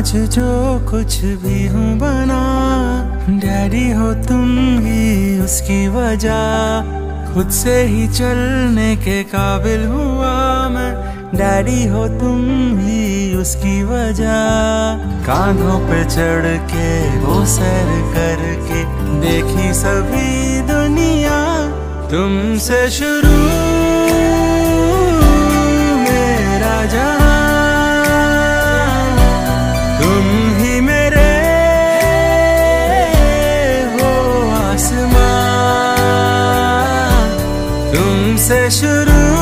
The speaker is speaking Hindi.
आज जो कुछ भी हूँ बना, डैडी हो तुम ही उसकी वजह। खुद से ही चलने के काबिल हुआ मैं, डैडी हो तुम ही उसकी वजह। कांधों पे चढ़ के वो सैर करके देखी सभी दुनिया, तुमसे शुरू मेरा जहां। तुम ही मेरे हो आसमां, तुमसे शुरू